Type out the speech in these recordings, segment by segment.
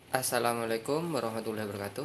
Assalamualaikum warahmatullahi wabarakatuh.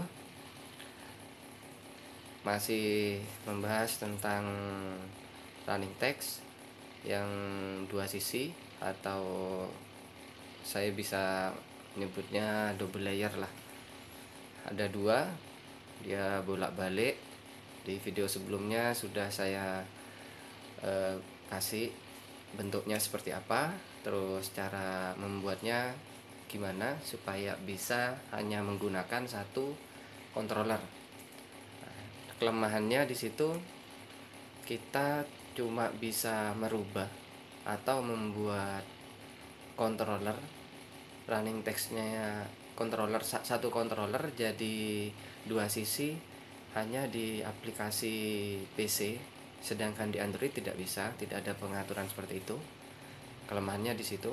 Masih membahas tentang running text yang dua sisi, atau saya bisa menyebutnya double layer lah. Ada dua, dia bolak-balik. Di video sebelumnya sudah saya kasih bentuknya seperti apa, terus cara membuatnya gimana supaya bisa hanya menggunakan satu controller. Kelemahannya di situ kita cuma bisa merubah atau membuat controller running textnya, controller satu controller jadi dua sisi hanya di aplikasi PC, sedangkan di Android tidak bisa, tidak ada pengaturan seperti itu. Kelemahannya di situ.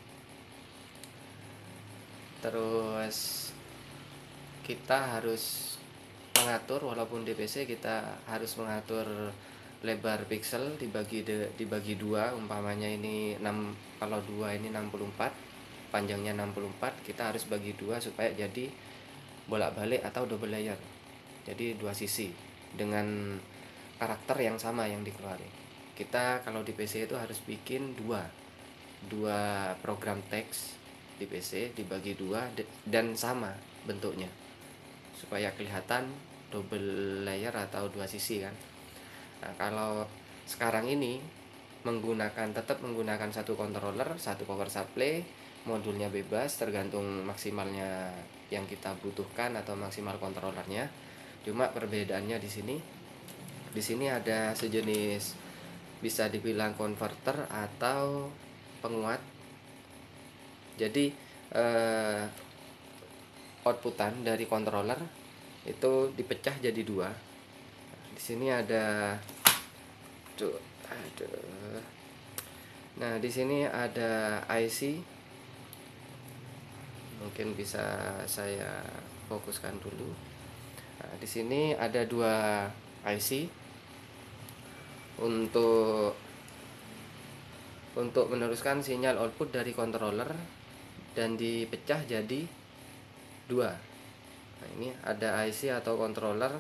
Terus kita harus mengatur, walaupun di PC kita harus mengatur lebar pixel dibagi dua, umpamanya ini 6, kalau dua ini 64, panjangnya 64, kita harus bagi dua supaya jadi bolak-balik atau double layer, jadi dua sisi dengan karakter yang sama yang dikeluarin. Kita kalau di PC itu harus bikin dua program teks di PC dibagi dua dan sama bentuknya supaya kelihatan double layer atau dua sisi kan. Nah, kalau sekarang ini tetap menggunakan satu controller, satu power supply, modulnya bebas tergantung maksimalnya yang kita butuhkan atau maksimal controllernya. Cuma perbedaannya di sini, ada sejenis, bisa dibilang converter atau penguat. Jadi outputan dari controller itu dipecah jadi dua. Di sini ada Nah, di sini ada IC. Mungkin bisa saya fokuskan dulu. Nah, di sini ada dua IC untuk meneruskan sinyal output dari controller dan dipecah jadi dua. Nah, ini ada IC atau controller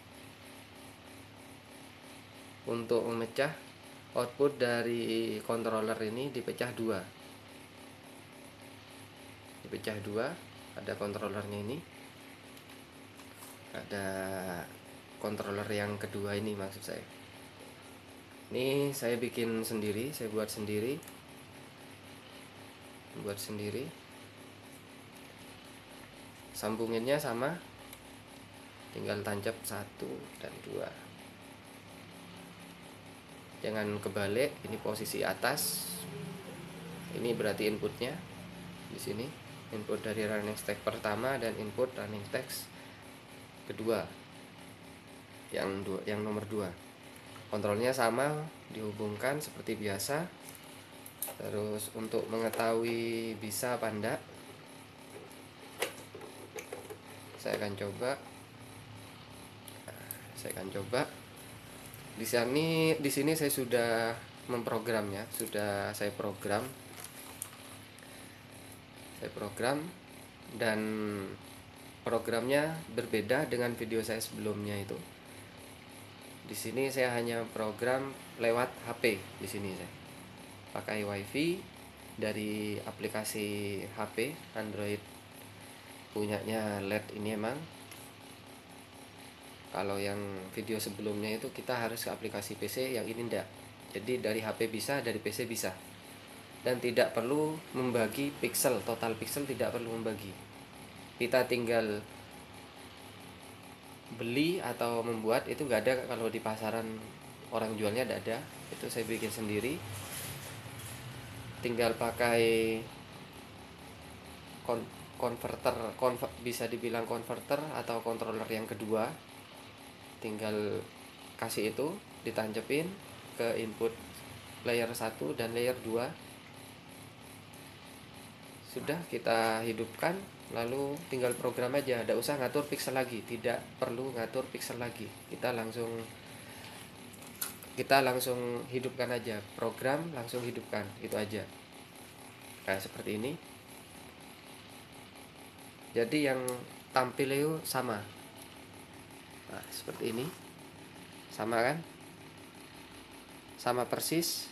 untuk memecah output dari controller ini, dipecah dua. Ada controllernya ini, ada controller yang kedua ini maksud saya. Ini saya bikin sendiri, saya buat sendiri. Sambunginnya sama, tinggal tancap 1 dan 2. Jangan kebalik, ini posisi atas. Ini berarti inputnya di sini, input dari running text pertama dan input running text kedua, yang nomor 2. Kontrolnya sama, dihubungkan seperti biasa. Terus untuk mengetahui bisa apa enggak, saya akan coba. Di sini saya sudah memprogramnya, saya program dan programnya berbeda dengan video saya sebelumnya itu. Di sini saya hanya program lewat HP. Di sini saya pakai WiFi dari aplikasi HP Android punyanya LED ini emang. Kalau yang video sebelumnya itu kita harus ke aplikasi PC, yang ini enggak. Jadi dari HP bisa, dari PC bisa. Dan tidak perlu membagi pixel, total pixel tidak perlu membagi. Kita tinggal beli atau membuat, itu enggak ada kalau di pasaran orang jualnya, enggak ada. Itu saya bikin sendiri. Tinggal pakai bisa dibilang converter atau controller yang kedua. Tinggal kasih itu, ditancepin ke input layer 1 dan layer 2. Sudah kita hidupkan, lalu tinggal program aja, tidak usah ngatur pixel lagi, tidak perlu ngatur pixel lagi. Kita langsung hidupkan aja, program langsung hidupkan, gitu aja. Kayak seperti ini. Jadi yang tampil itu sama. Nah, seperti ini. Sama kan? Sama persis.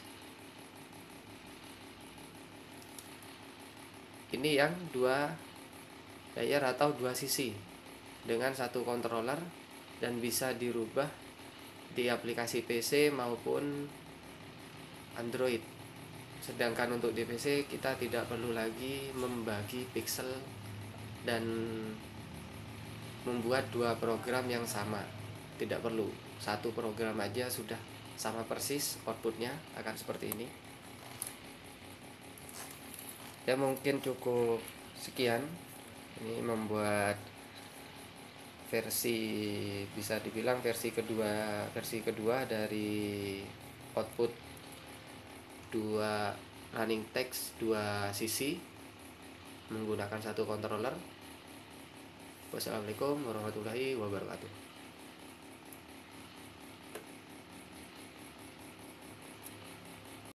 Ini yang dua layer atau dua sisi dengan satu controller dan bisa dirubah di aplikasi PC maupun Android. Sedangkan untuk di PC kita tidak perlu lagi membagi pixel dan membuat dua program yang sama. Tidak perlu, satu program aja sudah sama persis, outputnya akan seperti ini. Ya mungkin cukup sekian. Ini membuat versi, bisa dibilang versi kedua dari output dua running text dua sisi menggunakan satu controller. Wassalamualaikum warahmatullahi wabarakatuh.